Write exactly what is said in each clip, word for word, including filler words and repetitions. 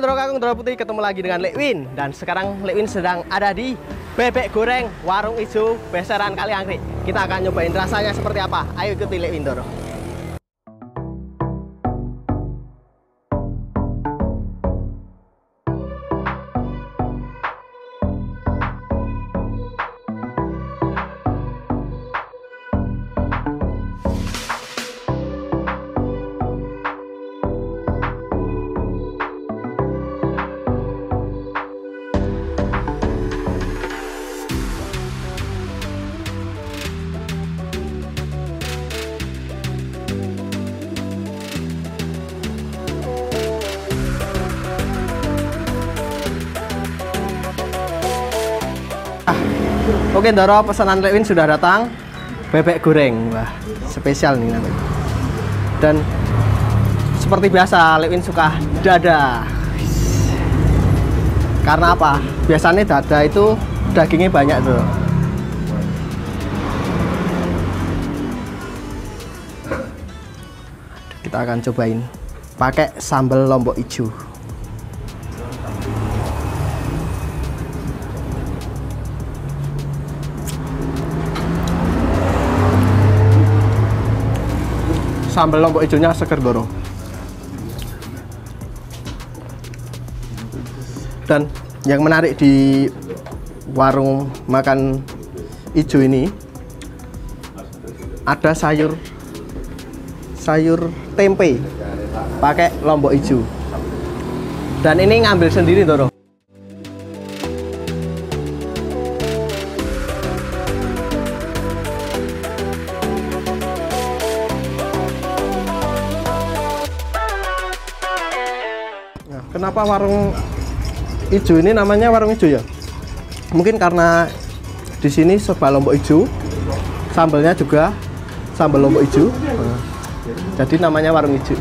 Doro Kakung Doro Putih, ketemu lagi dengan Lekwin. Dan sekarang Lekwin sedang ada di bebek goreng warung hijau Beseran Kaliangkrik. Kita akan nyobain rasanya seperti apa. Ayo ikuti Lekwin Doro. Oke Doro, pesanan Lekwin sudah datang. Bebek goreng, wah spesial nih namanya. Dan seperti biasa Lekwin suka dada. Karena apa? Biasanya dada itu dagingnya banyak tuh. Kita akan cobain pakai sambal lombok hijau. Sambal lombok hijaunya seger Doro. Dan yang menarik di warung makan hijau ini ada sayur sayur tempe pakai lombok hijau. Dan ini ngambil sendiri Doro. Kenapa warung hijau ini namanya warung hijau ya? Mungkin karena di sini serba lombok hijau, sambalnya juga sambal lombok hijau, jadi namanya warung hijau.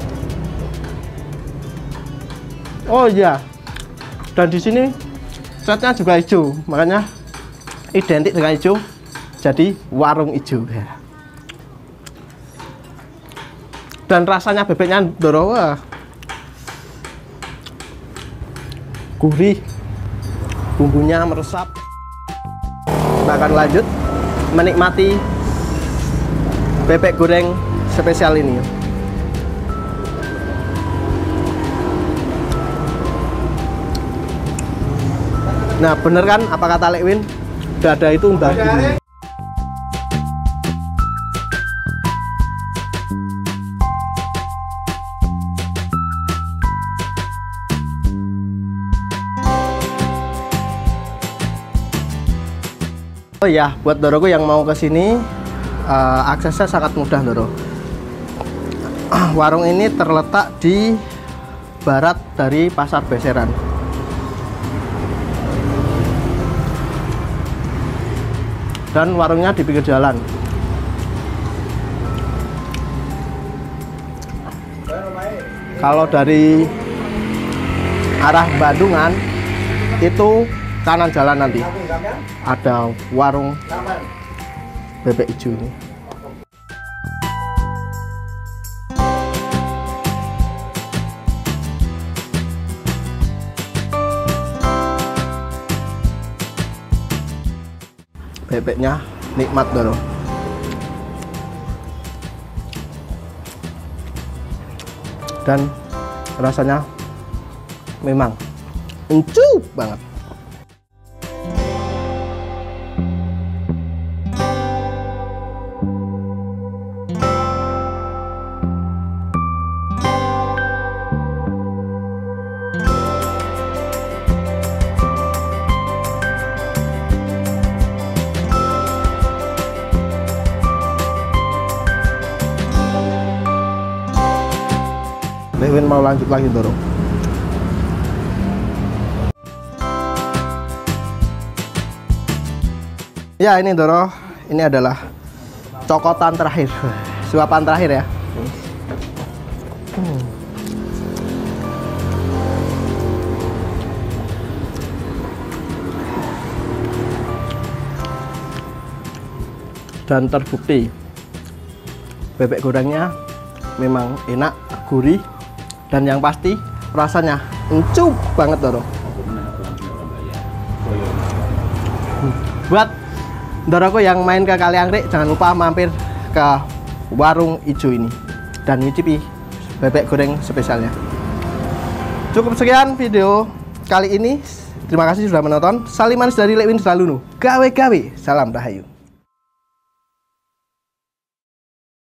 Oh iya, dan di sini catnya juga hijau, makanya identik dengan hijau, jadi warung hijau. Dan rasanya bebeknya Doro, wah, gurih, bumbunya meresap. Kita akan lanjut menikmati bebek goreng spesial ini. Nah bener kan apa kata Lekwin, dada itu daging. Oh ya, buat Doroku yang mau ke sini, uh, aksesnya sangat mudah Doro. Warung ini terletak di barat dari Pasar Beseran. Dan warungnya di pinggir jalan. Kalau dari arah Bandungan itu kanan jalan nanti ada warung bebek hijau ini. Bebeknya nikmat Doro. Dan rasanya memang encup banget. Lekwin mau lanjut lagi Doro. Ya ini Doro, ini adalah cokotan terakhir, suapan terakhir ya. Hmm. Dan terbukti bebek gorengnya memang enak, gurih, dan yang pasti rasanya encup banget Doro. Buat Doroku yang main ke Kaliangkrik, jangan lupa mampir ke warung ijo ini dan nyicipi bebek goreng spesialnya. Cukup sekian video kali ini. Terima kasih sudah menonton. Salim manis dari Lewin Salunu. Gawe-gawe. Salam Rahayu.